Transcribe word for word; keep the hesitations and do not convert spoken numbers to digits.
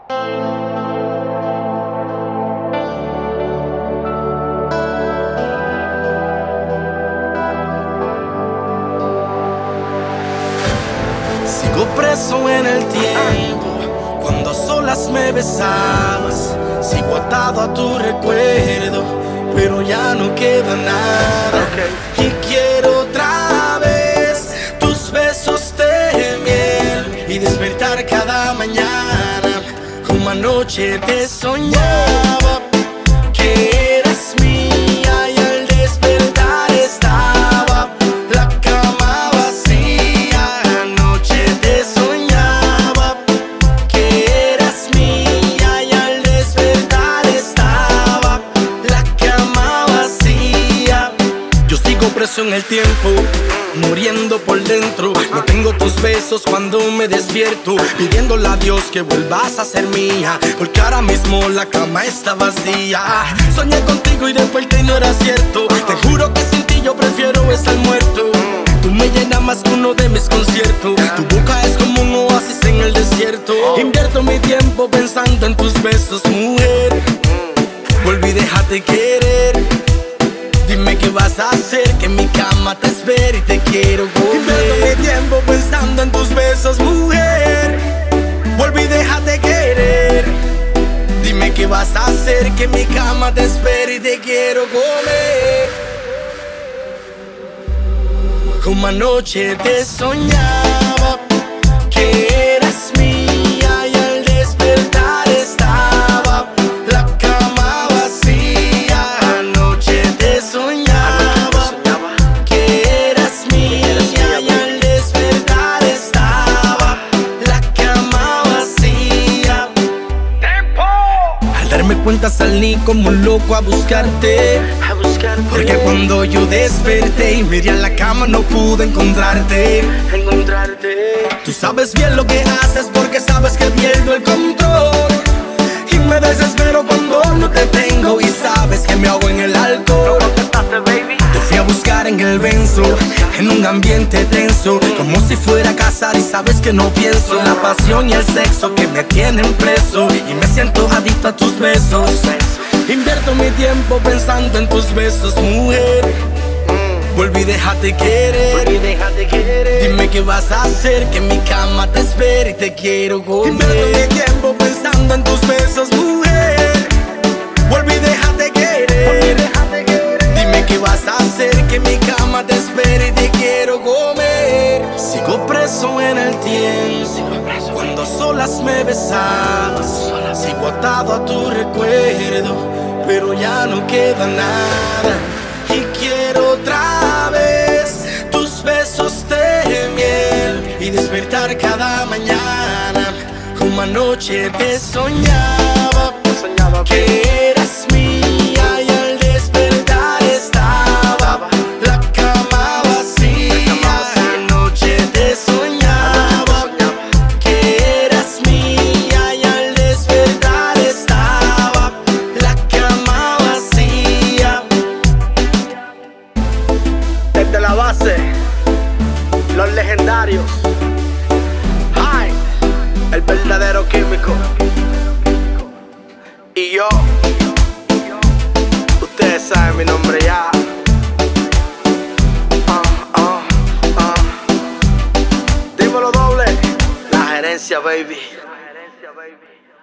Sigo preso en el tiempo, cuando a solas me besabas. Sigo atado a tu recuerdo, pero ya no queda nada. Okay. Y quiero otra vez tus besos de miel y despertar cada mañana como anoche te soñaba que eras mía y al despertar estaba la cama vacía. Anoche te soñaba que eras mía y al despertar estaba la cama vacía. Yo sigo preso en el tiempo, muriendo por dentro. No tengo tus besos cuando me despierto, pidiéndole a Dios que vuelvas a ser mía, porque ahora mismo la cama está vacía. Soñé contigo y desperté y no era cierto. Te juro que sin ti yo prefiero estar muerto. Tú me llenas más que uno de mis conciertos. Tu boca es como un oasis en el desierto. Invierto mi tiempo pensando en tus besos, mujer. Volví, déjate querer. Dime qué vas a hacer, que en mi cama te espero y te quiero comer. Invierto mi tiempo pensando en tus besos, mujer. Volví, déjate querer. Dime qué vas a hacer, que en mi cama te espero y te quiero comer. Como anoche te soñaba que eras mía y al despertar estaba la cama vacía. Anoche te soñaba que eras mía y al despertar estaba la cama vacía. Al darme cuenta salí como un loco a buscarte, a buscarte. Porque cuando yo desperté y miré a la cama no pude encontrarte, encontrarte. Tú sabes bien lo que haces porque sabes que pierdo el control y me desespero cuando no te tengo y sabes que me ahogo en el alcohol. Te fui a buscar en el Benzo, en un ambiente tenso, como si fuera a casar y sabes que no pienso en la pasión y el sexo que me tienen preso y me siento adicto a tus besos. Invierto mi tiempo pensando en tus besos, mujer. Volví, déjate querer. Volví, déjate querer. Dime qué vas a hacer, que en mi cama te espero y te quiero comer. Invierto mi tiempo pensando en tus besos, mujer. Volví, déjate querer. Volví, déjate querer. Dime qué vas a hacer, que en mi cama te espero y te quiero comer. Sigo preso en el tiempo, cuando solas me besabas. Sigo atado a tu recuerdo, pero ya no queda nada. Y quiero otra vez tus besos de miel y despertar cada mañana como anoche te soñaba que eras mía y al despertar estaba la cama vacía. Anoche te soñaba que eras mía y al despertar estaba la cama vacía. Desde la base, los legendarios, Hi, el verdadero químico. Y yo, ustedes saben mi nombre ya. Uh, uh, uh. Dímelo doble, la gerencia, baby.